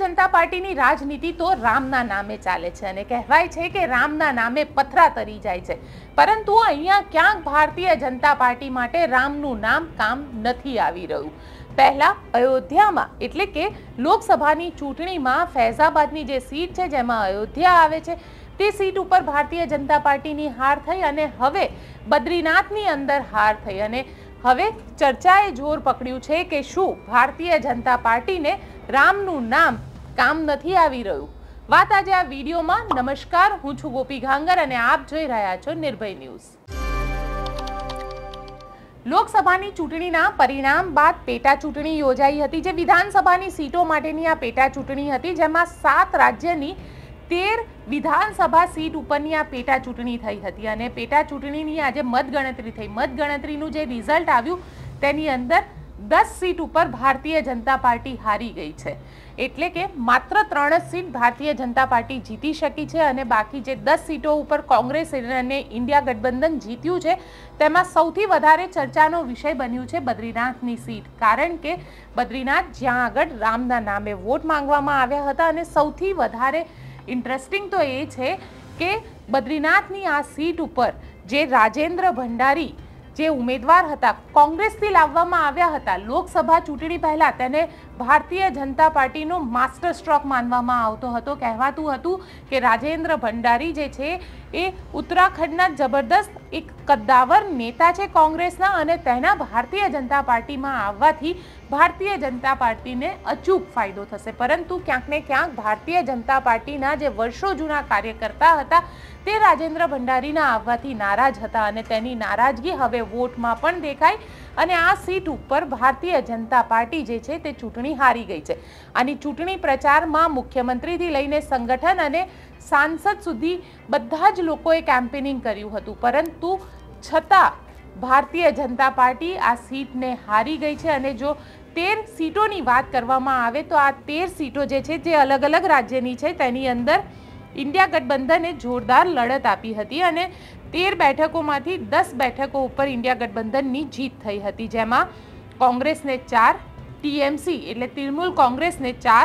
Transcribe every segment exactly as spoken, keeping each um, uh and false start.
જનતા પાર્ટીની રાજનીતિ તો રામના નામે ચાલે છે અને કહેવાય છે કે રામના નામે પથરા તરી જાય છે, પરંતુ અહીંયા ક્યાંક ભારતીય જનતા પાર્ટી માટે રામનું નામ કામ નથી આવી રહ્યું। પહેલા અયોધ્યામાં એટલે કે લોકસભાની ચૂંટણીમાં ફૈઝાબાદની જે સીટ છે જેમાં અયોધ્યા આવે છે તે સીટ ઉપર ભારતીય જનતા પાર્ટીની હાર થઈ અને હવે બદ્રીનાથની અંદર હાર થઈ અને હવે ચર્ચાએ જોર પકડ્યું છે કે શું ભારતીય જનતા પાર્ટીને રામનું નામ કામ નથી આવી રહ્યું। વાત આજે આ વિડીયોમાં। નમસ્કાર, હું છું ગોપી ગાંગર અને આપ જોઈ રહ્યા છો નિર્ભય ન્યૂઝ। લોકસભાની ચૂંટણીના પરિણામ બાદ પેટા ચૂંટણી યોજાઈ હતી, જે વિધાનસભાની સીટો માટેની આ પેટા ચૂંટણી હતી, જેમાં સાત રાજ્યની તેર વિધાનસભા સીટ ઉપરની આ પેટા ચૂંટણી થઈ હતી અને પેટા ચૂંટણીની આજે મતગણતરી થઈ। મતગણતરીનું જે રિઝલ્ટ આવ્યું તેની અંદર દસ સીટ ઉપર ભારતીય જનતા પાર્ટી હારી ગઈ છે, એટલે કે માત્ર ત્રણ જ સીટ ભારતીય જનતા પાર્ટી જીતી શકી છે અને બાકી જે દસ સીટો ઉપર કોંગ્રેસ અને ઇન્ડિયા ગઠબંધન જીત્યું છે તેમાં સૌથી વધારે ચર્ચાનો વિષય બન્યું છે બદ્રીનાથની સીટ, કારણ કે બદ્રીનાથ જ્યાં આગળ રામના નામે વોટ માંગવામાં આવ્યા હતા અને સૌથી વધારે ઇન્ટરેસ્ટિંગ તો એ છે કે બદ્રીનાથની આ સીટ ઉપર જે રાજેન્દ્ર ભંડારી જે ઉમેદવાર હતા કોંગ્રેસથી લાવવામાં આવ્યા હતા લોકસભા ચૂંટણી પહેલા, તેને ભારતીય જનતા પાર્ટીનો માસ્ટર સ્ટ્રોક માનવામાં આવતો હતો। કહેવાતું હતું કે રાજેન્દ્ર ભંડારી જે છે એ ઉત્તરાખંડના જબરદસ્ત એક કદ્દાવર નેતા છે કોંગ્રેસના અને તેના ભારતીય જનતા પાર્ટીમાં આવવાથી ભારતીય જનતા પાર્ટીને અચૂક ફાયદો થશે, પરંતુ ક્યાંક ને ક્યાંક ભારતીય જનતા પાર્ટીના જે વર્ષો જૂના કાર્યકર્તા હતા તે રાજેન્દ્ર ભંડારીના આવવાથી નારાજ હતા અને તેની નારાજગી હવે વોટમાં પણ દેખાય અને આ સીટ ઉપર ભારતીય જનતા પાર્ટી જે છે તે ચૂંટણી હારી ગઈ છે। આની ચૂંટણી પ્રચારમાં મુખ્યમંત્રીથી લઈને સંગઠન અને સાંસદ સુધી બધા જ લોકોએ કેમ્પેનિંગ કર્યું હતું, પરંતુ છતાં ભારતીય જનતા પાર્ટી આ સીટને હારી ગઈ છે અને જો તેર સીટોની વાત કરવામાં આવે તો આ તેર સીટો જે છે જે અલગ અલગ રાજ્યની છે તેની અંદર ઇન્ડિયા ગઠબંધને જોરદાર લડત આપી હતી અને તેર બેઠકોમાંથી દસ બેઠકો ઉપર ઇન્ડિયા ગઠબંધનની જીત થઈ હતી, જેમાં કોંગ્રેસને ચાર, ટીએમસી એટલે તૃણમૂલ કોંગ્રેસને ચાર,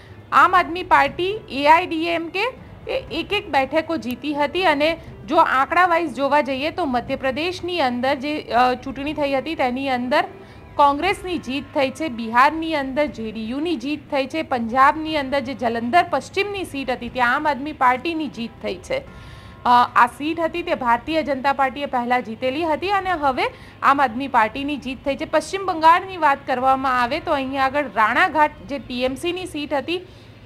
આમ આદમી પાર્ટી એઆઈડીએમકે એક એક બેઠકો જીતી હતી અને જો આંકડા વાઇઝ જોવા જઈએ તો મધ્યપ્રદેશની અંદર જે ચૂંટણી થઈ હતી તેની અંદર કોંગ્રેસની જીત થઈ છે, બિહારની અંદર જેડીયુની જીત થઈ છે, પંજાબની અંદર જે જલંધર પશ્ચિમની સીટ હતી ત્યાં આમ આદમી પાર્ટીની જીત થઈ છે। આ સીટ હતી તે ભારતીય જનતા પાર્ટીએ પહેલાં જીતેલી હતી અને હવે આમ આદમી પાર્ટીની જીત થઈ છે। પશ્ચિમ બંગાળની વાત કરવામાં આવે તો અહીંયા આગળ રાણાઘાટ જે ટીએમસીની સીટ હતી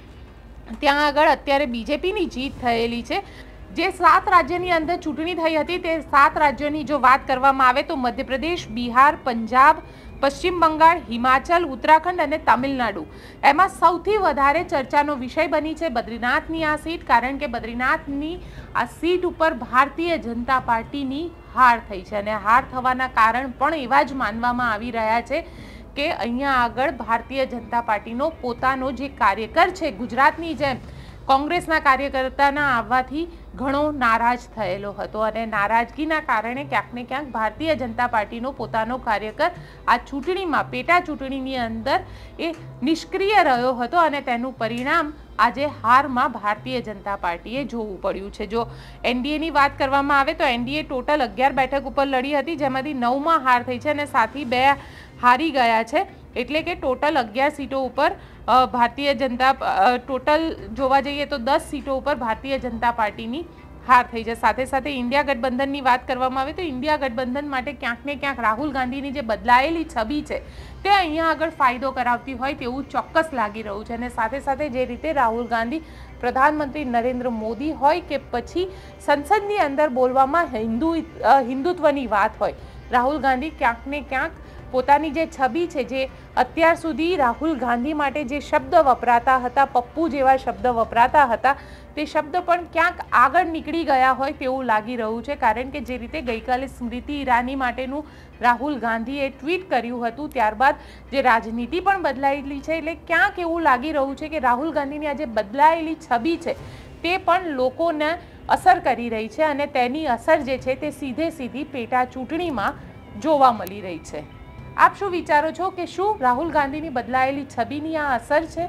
ત્યાં આગળ અત્યારે બીજેપીની જીત થયેલી છે। જે સાત રાજ્યની અંદર ચૂંટણી થઈ હતી તે સાત રાજ્યોની જો વાત કરવામાં આવે તો મધ્યપ્રદેશ, બિહાર, પંજાબ, પશ્ચિમ બંગાળ, હિમાચલ, ઉત્તરાખંડ અને તમિલનાડુ, એમાં સૌથી વધારે ચર્ચાનો વિષય બની છે બદ્રીનાથની આ સીટ, કારણ કે બદ્રીનાથની આ સીટ ઉપર ભારતીય જનતા પાર્ટીની હાર થઈ છે અને હાર થવાના કારણ પણ એવા જ માનવામાં આવી રહ્યા છે કે અહીંયા આગળ ભારતીય જનતા પાર્ટીનો પોતાનો જે કાર્યકર છે ગુજરાતની જેમ કોંગ્રેસના કાર્યકર્તાના આવવાથી ઘણો નારાજ થયેલો હતો અને નારાજગીના કારણે ક્યાંક ને ક્યાંક ભારતીય જનતા પાર્ટીનો પોતાનો કાર્યકર આ ચૂંટણીમાં પેટા ચૂંટણીની અંદર એ નિષ્ક્રિય રહ્યો હતો અને તેનું પરિણામ આજે હારમાં ભારતીય જનતા પાર્ટીએ જોવું પડ્યું છે। જો એનડીએની વાત કરવામાં આવે તો એનડીએ ટોટલ અગિયાર બેઠક ઉપર લડી હતી, જેમાંથી નવમાં હાર થઈ છે અને સાથી બે હારી ગયા છે, એટલે કે ટોટલ અગિયાર સીટો ઉપર ભારતીય જનતા ટોટલ જોવા જઈએ તો દસ સીટો ઉપર ભારતીય જનતા પાર્ટીની હાર થઈ છે। સાથે સાથે ઇન્ડિયા ગઠબંધનની વાત કરવામાં આવે તો ઇન્ડિયા ગઠબંધન માટે ક્યાંક ને ક્યાંક રાહુલ ગાંધીની જે બદલાયેલી છબી છે તે અહીંયા આગળ ફાયદો કરાવતી હોય તેવું ચોક્કસ લાગી રહ્યું છે અને સાથે સાથે જે રીતે રાહુલ ગાંધી પ્રધાનમંત્રી નરેન્દ્ર મોદી હોય કે પછી સંસદની અંદર બોલવામાં હિન્દુ હિન્દુત્વની વાત હોય, રાહુલ ગાંધી ક્યાંક ને ક્યાંક પોતાની જે છબી છે, જે અત્યાર સુધી રાહુલ ગાંધી માટે જે શબ્દ વપરાતા હતા, પપ્પુ જેવા શબ્દ વપરાતા હતા, તે શબ્દ પણ ક્યાંક આગળ નીકળી ગયા હોય તેવું લાગી રહ્યું છે, કારણ કે જે રીતે ગઈકાલે સ્મૃતિ ઈરાની માટેનું રાહુલ ગાંધીએ ટ્વીટ કર્યું હતું ત્યારબાદ જે રાજનીતિ પણ બદલાયેલી છે, એટલે ક્યાંક એવું લાગી રહ્યું છે કે રાહુલ ગાંધીની આ જે બદલાયેલી છબી છે તે પણ લોકોને અસર કરી રહી છે અને તેની અસર જે છે તે સીધે સીધી પેટા ચૂંટણીમાં જોવા મળી રહી છે। આપ શું વિચારો છો કે શું રાહુલ ગાંધીની બદલાયેલી છબીની આ અસર છે?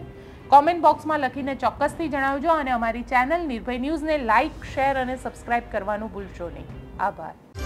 કોમેન્ટ બોક્સમાં લખીને ચોક્કસથી જણાવજો અને અમારી ચેનલ નિર્ભય ન્યૂઝને લાઇક, શેર અને સબસ્ક્રાઇબ કરવાનું ભૂલશો નહીં. આભાર.